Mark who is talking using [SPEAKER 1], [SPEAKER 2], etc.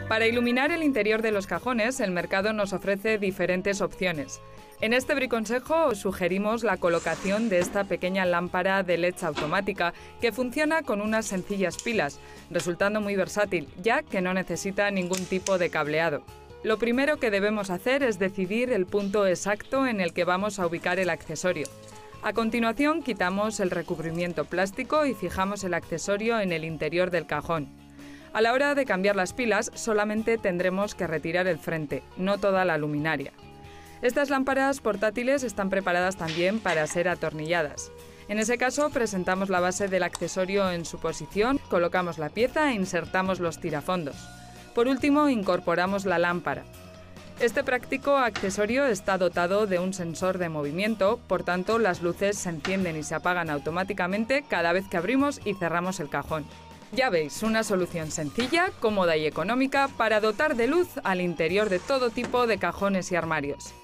[SPEAKER 1] Para iluminar el interior de los cajones, el mercado nos ofrece diferentes opciones. En este briconsejo os sugerimos la colocación de esta pequeña lámpara de LED automática que funciona con unas sencillas pilas, resultando muy versátil, ya que no necesita ningún tipo de cableado. Lo primero que debemos hacer es decidir el punto exacto en el que vamos a ubicar el accesorio. A continuación, quitamos el recubrimiento plástico y fijamos el accesorio en el interior del cajón. A la hora de cambiar las pilas, solamente tendremos que retirar el frente, no toda la luminaria. Estas lámparas portátiles están preparadas también para ser atornilladas. En ese caso, presentamos la base del accesorio en su posición, colocamos la pieza e insertamos los tirafondos. Por último, incorporamos la lámpara. Este práctico accesorio está dotado de un sensor de movimiento, por tanto, las luces se encienden y se apagan automáticamente cada vez que abrimos y cerramos el cajón. Ya veis, una solución sencilla, cómoda y económica para dotar de luz al interior de todo tipo de cajones y armarios.